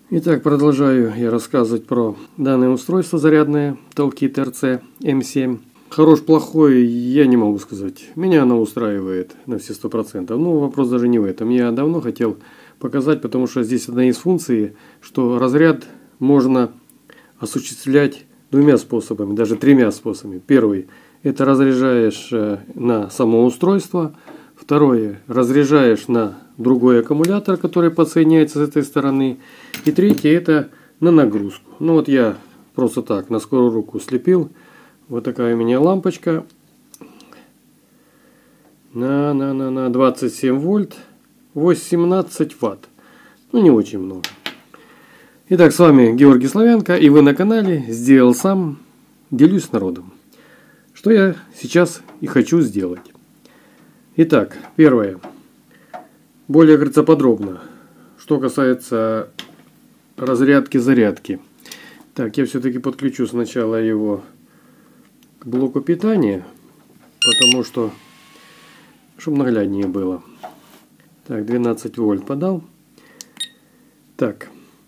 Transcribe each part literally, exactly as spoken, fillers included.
Итак, продолжаю я рассказывать про данное устройство зарядное Talkit эр си эм семь. Хорош, плохой, я не могу сказать. Меня оно устраивает на все сто процентов. Ну, вопрос даже не в этом. Я давно хотел показать, потому что здесь одна из функций, что разряд можно осуществлять двумя способами, даже тремя способами. Первый – это разряжаешь на само устройство. Второе – разряжаешь на другой аккумулятор, который подсоединяется с этой стороны. И третье – это на нагрузку. Ну вот я просто так на скорую руку слепил. Вот такая у меня лампочка. На, на, на, на двадцать семь вольт, восемнадцать ватт. Ну не очень много. Итак, с вами Георгий Славянко, и вы на канале «Сделал сам», делюсь с народом. Что я сейчас и хочу сделать. Итак, первое. Более, говорится, подробно. Что касается разрядки-зарядки. Так, я все-таки подключу сначала его к блоку питания, потому что, чтобы нагляднее было. Так, двенадцать вольт подал. Так.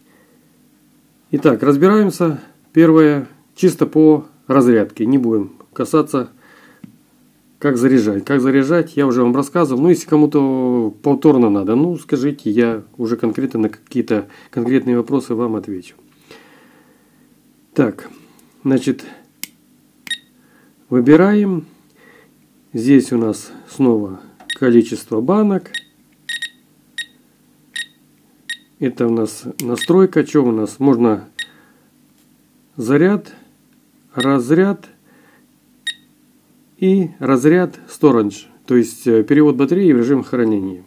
Итак, разбираемся. Первое, чисто по разрядке. Не будем касаться, как заряжать. Как заряжать, я уже вам рассказывал. Ну, если кому-то повторно надо, ну, скажите, я уже конкретно на какие-то конкретные вопросы вам отвечу. Так, значит, выбираем. Здесь у нас снова количество банок. Это у нас настройка. Что у нас? Можно заряд, разряд и разряд storage. То есть перевод батареи в режим хранения.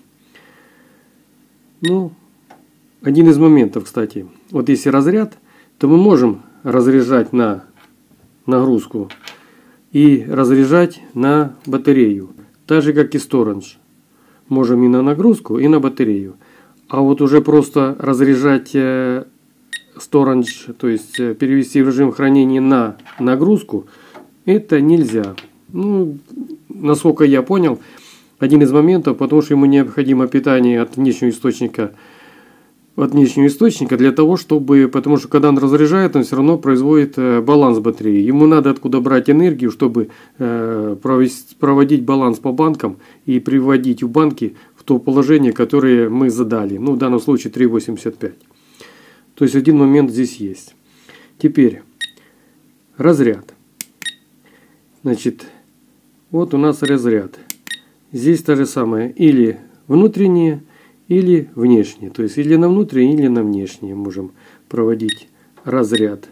Ну, один из моментов, кстати. Вот если разряд, то мы можем разряжать на нагрузку и разряжать на батарею. Так же, как и storage. Можем и на нагрузку, и на батарею. А вот уже просто разряжать storage, то есть перевести в режим хранения на нагрузку, это нельзя. Ну, насколько я понял, один из моментов, потому что ему необходимо питание от внешнего источника, от внешнего источника для того, чтобы, потому что когда он разряжает, он все равно производит баланс батареи. Ему надо откуда брать энергию, чтобы проводить баланс по банкам и приводить в банки в то положение, которое мы задали. Ну, в данном случае три восемьдесят пять. То есть один момент здесь есть. Теперь разряд. Значит, вот у нас разряд. Здесь то же самое. Или внутреннее, или внешнее. То есть или на внутреннее, или на внешнее можем проводить разряд.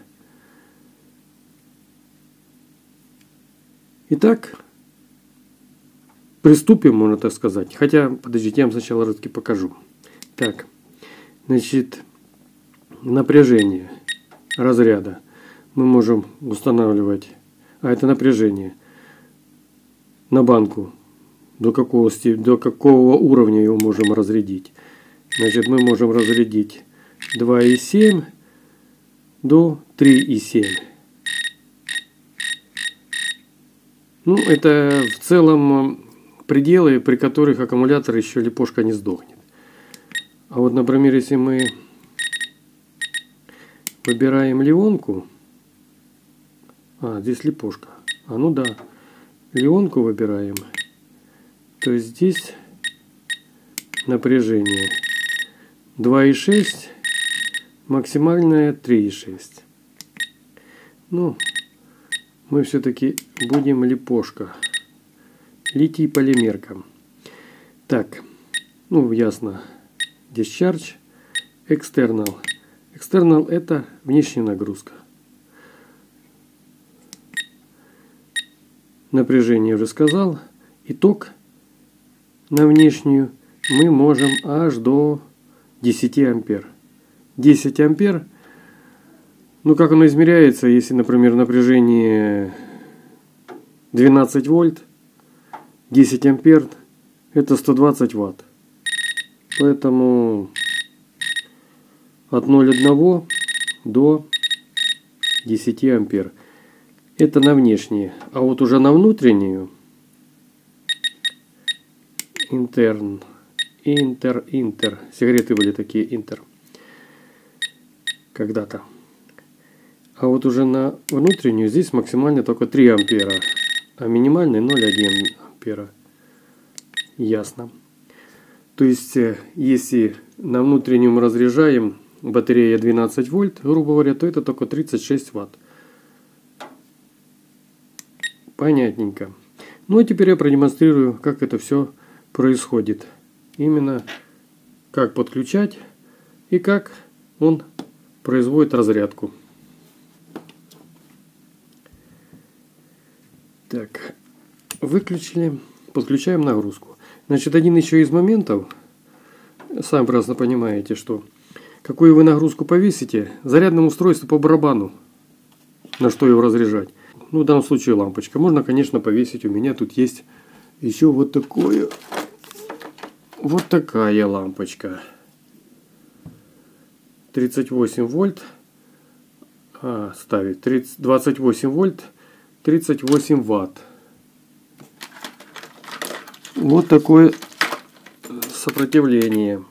Итак, приступим, можно так сказать. Хотя, подождите, я вам сначала все-таки покажу. Так, значит, напряжение разряда мы можем устанавливать. А это напряжение на банку. До какого, до какого уровня его можем разрядить? Значит, мы можем разрядить два и семь до три и семь. Ну, это в целом пределы, при которых аккумулятор еще липошка не сдохнет. А вот, например, если мы выбираем леонку. А, здесь липошка. А, ну да. Леонку выбираем. То есть здесь напряжение два и шесть, максимальное три и шесть. Ну, мы все-таки будем липошка. Литий полимерка. Так, ну ясно. Discharge, external. External это внешняя нагрузка. Напряжение уже сказал. Итог на внешнюю мы можем аж до десяти ампер. десять ампер. Ну как оно измеряется, если, например, напряжение двенадцать вольт, десять ампер это сто двадцать ватт. Поэтому от ноль целых одной десятой до десяти ампер. Это на внешние. А вот уже на внутреннюю интерн, интер, интер. Сигареты были такие интер. когда-то. А вот уже на внутреннюю здесь максимально только три ампера, а минимальный ноль целых одна десятая ампера. Ясно. То есть, если на внутреннюю мы разряжаем батарея двенадцать вольт, грубо говоря, то это только тридцать шесть ватт. Понятненько. Ну а теперь я продемонстрирую, как это все происходит. Именно как подключать и как он производит разрядку. Так, выключили, подключаем нагрузку. Значит, один еще из моментов, сами прекрасно понимаете, что какую вы нагрузку повесите, зарядному устройству по барабану, на что его разряжать. Ну, в данном случае лампочка. Можно, конечно, повесить. У меня тут есть еще вот такое, вот такая лампочка. тридцать восемь вольт. А, ставить тридцать, двадцать восемь вольт, тридцать восемь ватт. Вот такое сопротивление.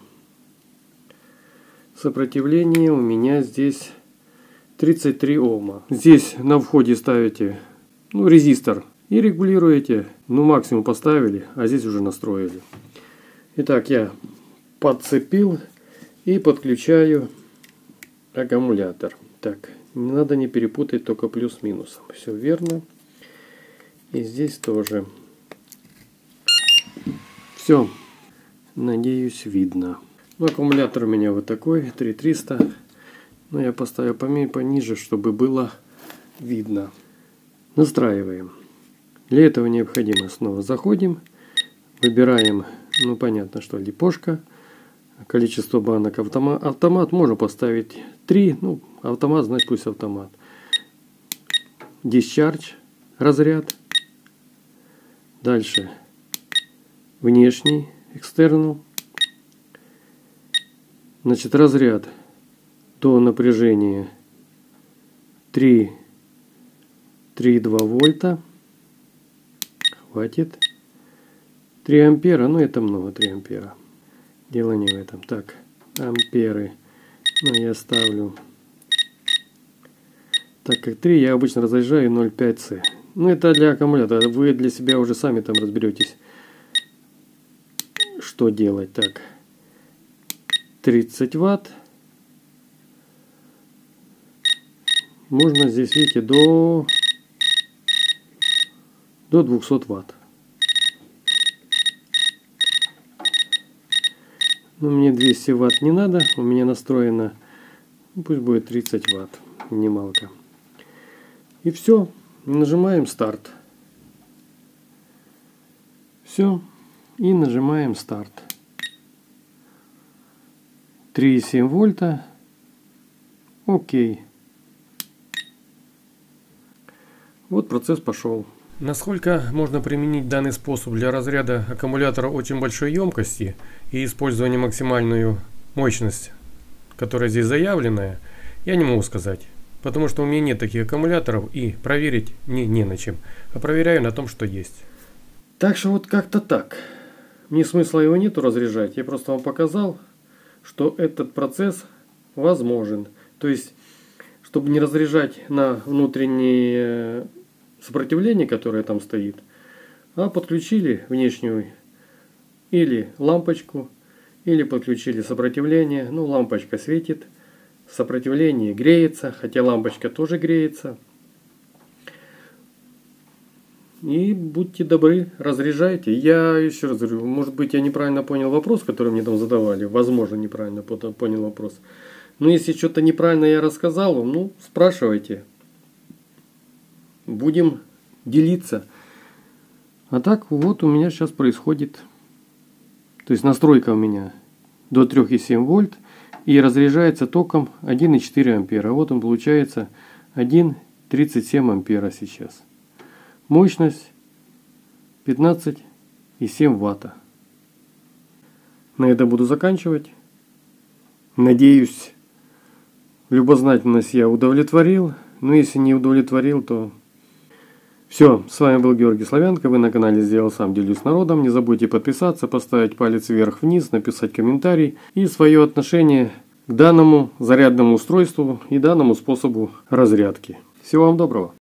Сопротивление у меня здесь тридцать три ohма. Здесь на входе ставите, ну, резистор и регулируете. Ну, максимум поставили, а здесь уже настроили. Итак, я подцепил и подключаю аккумулятор. Так, не надо не перепутать только плюс-минусом. Все верно. И здесь тоже. Все. Надеюсь, видно. Ну, аккумулятор у меня вот такой, три тысячи триста. Но я поставил пониже, чтобы было видно. Настраиваем. Для этого необходимо снова заходим. Выбираем, ну понятно, что липошка. Количество банок автомат. Автомат можно поставить три. Ну, автомат, значит пусть автомат. Discharge. Разряд. Дальше. Внешний. External. Значит, разряд до напряжения три, три и два вольта. Хватит. три ампера. Ну, это много, три ампера. Дело не в этом. Так, амперы. Ну, я ставлю. Так как три, я обычно разряжаю ноль целых пять десятых. Ну, это для аккумулятора. Вы для себя уже сами там разберетесь, что делать. Так. тридцать ватт. Можно здесь, видите, до, до двухсот ватт. Но мне двести ватт не надо. У меня настроено, ну, пусть будет тридцать ватт. Минималка. И все. Нажимаем старт. Все. И нажимаем старт. три и семь вольта. Окей. Вот процесс пошел. Насколько можно применить данный способ для разряда аккумулятора очень большой емкости и использования максимальную мощность, которая здесь заявленная, я не могу сказать. Потому что у меня нет таких аккумуляторов и проверить не, не на чем. А проверяю на том, что есть. Так что вот как-то так. Мне смысла его нету разряжать. Я просто вам показал, что этот процесс возможен. То есть, чтобы не разряжать на внутреннее сопротивление, которое там стоит, а подключили внешнюю или лампочку, или подключили сопротивление. Ну, лампочка светит, сопротивление греется, хотя лампочка тоже греется. И будьте добры, разряжайте. Я еще раз говорю, может быть, я неправильно понял вопрос, который мне там задавали. Возможно, неправильно понял вопрос. Но если что-то неправильно я рассказал вам, ну, спрашивайте. Будем делиться. А так, вот у меня сейчас происходит. То есть настройка у меня до три и семь вольт. И разряжается током один и четыре ампера. Вот он получается один целых тридцать семь ампера сейчас. Мощность пятнадцать и семь ватта. На этом буду заканчивать. Надеюсь, любознательность я удовлетворил. Но если не удовлетворил, то все. С вами был Георгий Славянко. Вы на канале Сделал Сам, делюсь народом. Не забудьте подписаться, поставить палец вверх-вниз, написать комментарий и свое отношение к данному зарядному устройству и данному способу разрядки. Всего вам доброго!